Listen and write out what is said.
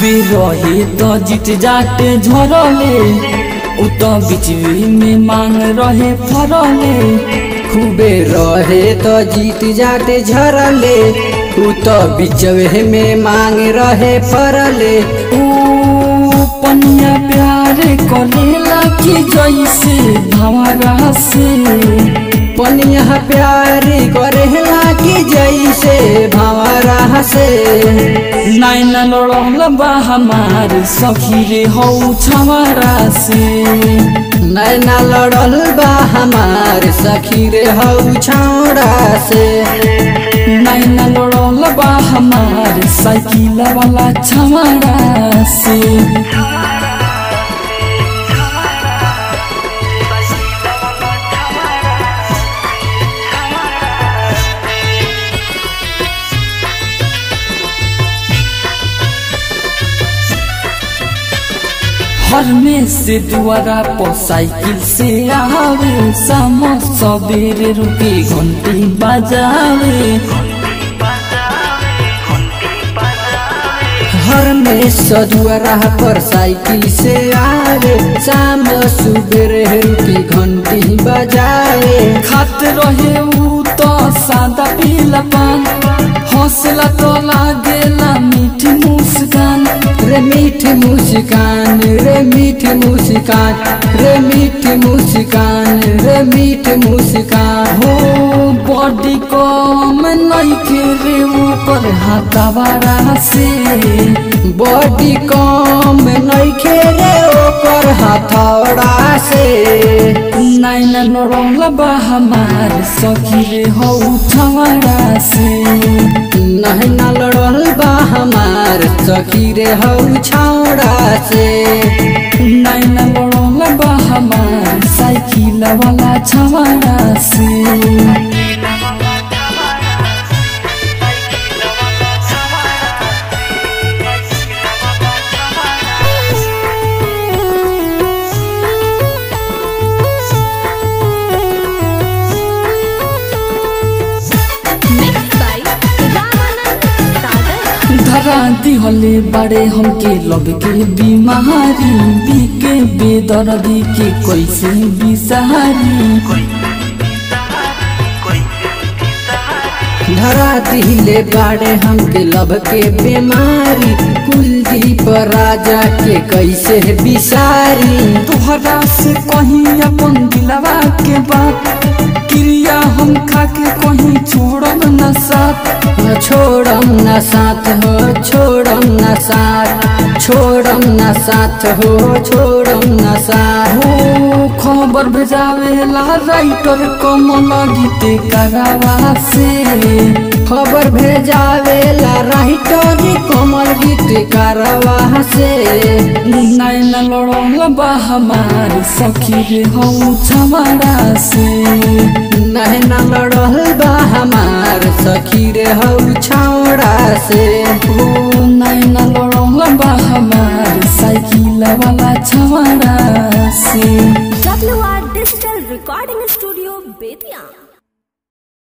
खूबे रहे तो जीत जाटे झरले उ तो बिचवी में मांग रहे फरले। खूबे रहे तो जीत जाटे झरले उ तो बिचवे में मांग रहे फरले। पनिया प्यार करेला कि जैसे भंवरा से, पनिया प्यार करेला कि जैसे भंवरा से। नैन लड़ल बा हमार सखी रे हौ छवरा से, नैना लड़ल बा हमार सखी रे हौ छौड़ा से। नैना लड़ल बा हमार साइकिल वाला छवरा से। हर में से द्वारा पर साइकिल से आवे, शाम सवेरे रुके घंटी बजावे। हर में सदुआरा पर साइकिल से आवे, शाम सुबेरे रुकी घंटी बजावे। खात रहे उ तो सादा पीला पान, हौसला तो लागेला मीठी मुस्कान। रे मीठी मुस्कान, रे मीठी मुस्कान, रे मीठी मुस्कान, रे मीठी मुस्कान। हो बॉडी कम नइखे रे ऊपर हाथावारा से, बॉडी कम नइखे रे ओकर हथौड़ा से। नैन लड़ल बा हमार सखी रे हौ छवरा से, नैना लड़ल बा हमार सखी रे हौ छौड़ा से। नैन लड़ल बा हमार साइकिल वाला छवरा से। धरा दिहले बड़े हमके लब के बीमारी, बीके बेदर्दी के कैसे बिसहारी। धरा दिले बाड़े हमके लब के बीमारी, कुलदीप राजा के कैसे बिसारी। तोहरा से कहीं अपन दिलवा के बात, क्रिया हम खा के कहीं छोड़म न साथ। छोड़म न साथ हो, छोड़म न साथ, छोड़म न साथ हो, छोड़म न साथ। हो खबर भेजावेला राइटर कमल गीते करावा से, खबर भेजावेला राइटर कमल गीत करवा से। नैन लड़ल बा हमार सखी रे हौ छवरा से, नैना लड़ल बा हमार सखी रे हौ छौड़ा से। ओ नैन लड़ल बा हमार साइकिल वाला छवरा से। WR digital recording studio Bettiah.